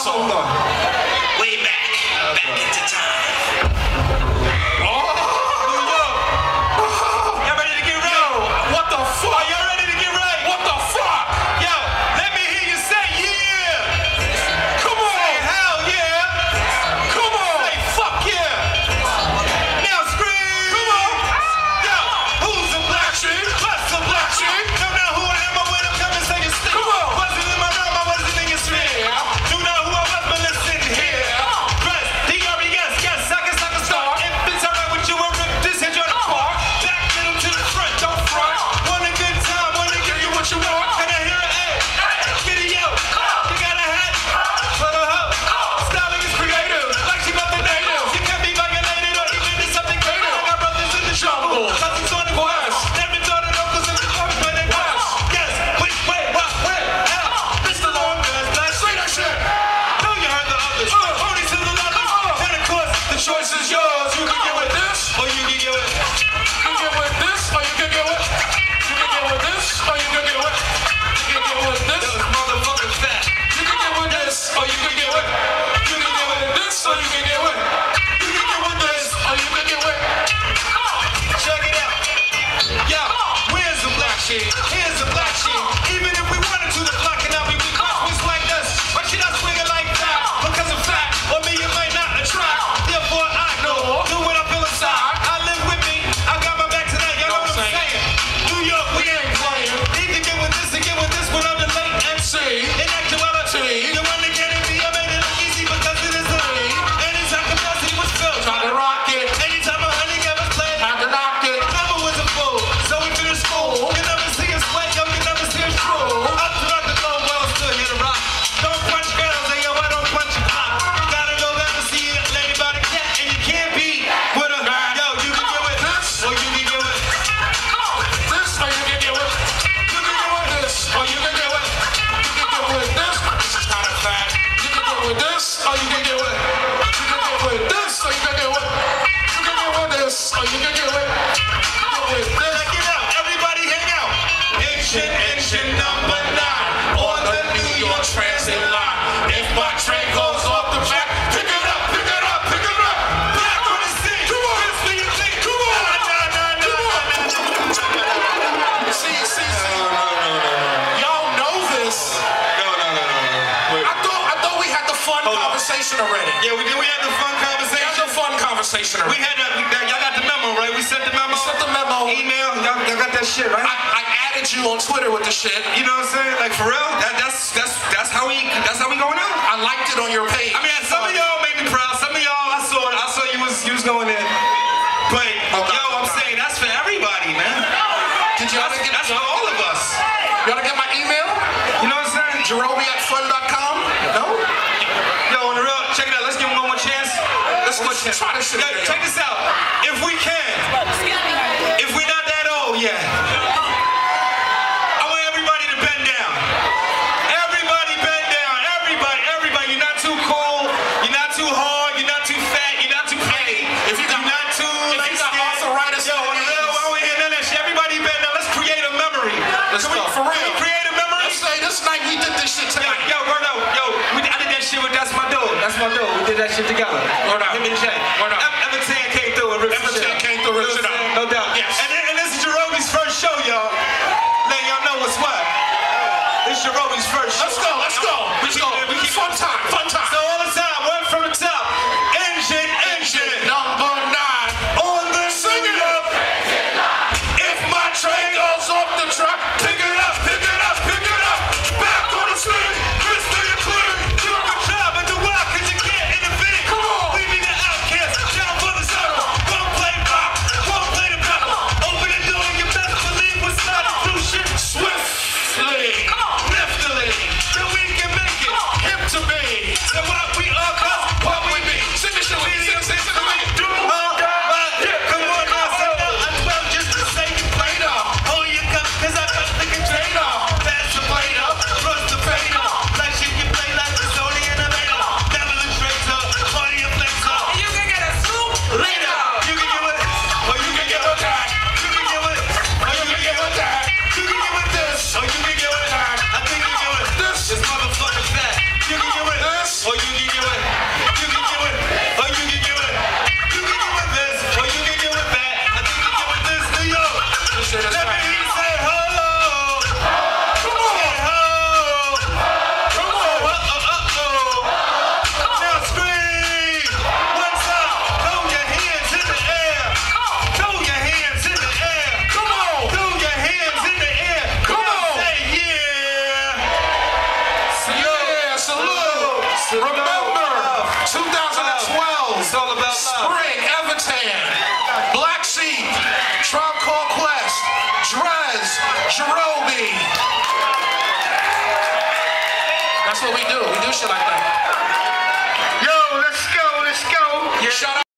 song? Way back into time. Y'all ready to get ready? Yo, what the fuck? Are y'all ready to get ready? What the fuck? Yo, let me hear you say yeah. Come on. Say hell yeah. Come on. Say fuck yeah. Now scream. Come on. Yo, who's the black sheep? What's the black sheep? Don't know who I am, but when I'm coming, say you stick. Come on. Wasn't in my realm, I wasn't in your sphere. Do know who I was, but listen here. Press D-R-E-S, yes, I can start. If it's alright with you, I'll rip this head on the park. Back middle to the front, don't front. Want a good time, wanna give you what you want. Can I hear it? Hey, video. You got a hat? For the hoe. Styling is creative, like she about the native. You can be violated or even do something greater. I got brothers in the jungle, cousins on the quest. Never thought of uncles in the club, but they was. Yes, wait, what, where? Mr. Longest, let's say that shit. Know you heard the others. Only to the lovers. And of course, the choice is yours. You can get with this, or you can get with. You can get with this, or you can get with. You can get with this, or you can get with. You can get with this. That was motherfucking fat. You can get with this, or you can get with. You can get with this, or you can get with. You can get with this, or you can get with. Check it out. Yo, where's the black sheep? Here's the black sheep. Even if we wanted to, the block cannot be weak. It's like this. Why should I swing it like that? Because of fact, or me it might not attract. Therefore I know, do what I feel inside. I live with me. I got my back tonight. Y'all know what I'm saying? New York, we ain't playing. Either get with this or get with this without the late MC. In actuality, you wanna get it me, I made it look easy because it is a me. Anytime capacity was filled, try to rock it. Anytime a honey got was played, had to knock it. Never was a fool, so we finished school. You never see us sweat, yo, you never see us drool. Up throughout the globe, well, still here to rock. Don't punch girls, and yo, I don't punch a clock. Gotta go back and see a lady by the cat, and you can't be with a yo, you can get with this, or you can get with this, or you can get with. You can get with this, or you can get with. You can get with this. This is kind of fat. You can get with this, or you can get with. You can get with this, or you can get with. You can get with this, or you can get with. With this. Check it out, everybody hang out. Engine number 9 on the New York Transit line. If my train goes off the track, pick it up, pick it up, pick it up. Back on the scene. Come on, it's me, think. Come on. See. Y'all know this. No. I thought we had the fun conversation already. Yeah, we did. We had the fun conversation. We had the fun conversation already. Y'all got the memo, right? We sent the memo. Email. Y'all got that shit, right? I added you on Twitter with the shit. You know what I'm saying? Like for real? That's how we going out. I liked it on your page. I mean, some of y'all made me proud. Some of y'all, I saw you was going in. But yo, I'm saying that's for everybody, man. That's for all of us. You wanna get my email? You know what I'm saying? Jerome@fun.com. No? Yo, on the real, check it out. Let's give him one more chance. Let's try this shit. Yo, check this out. If we can, if we're not that old yet, I want everybody to bend down. Everybody bend down. Everybody. You're not too cool. You're not too hard. You're not too fat. You're not too pretty. If you're not too like arthritis, yo, on the real, I don't hear none of that shit. Everybody bend down. Let's create a memory. Let's go. For real. Create a memory. Let's say this night we did this shit tonight. Yo, word out. Yo, I did that shit with That's My Dude. That's My Dude. We did that shit together. Word out. Him and Jay. Word out. Everton came through and ripped the shit out. No doubt. Yes. And this is Jerome's first show, y'all. Letting y'all know what's what. This is Jerome's first show. Let's go. We keep fun time. So all the time, one from the top. Engine number 9 on the sing it up. If my train goes off the track, pick it up. Back on the scene. Crystal clear. Do a good job and do well, cause you can't intervene. Come on. We be the outcast. what we do. We do shit like that. Yo, let's go. Yeah. Shout out.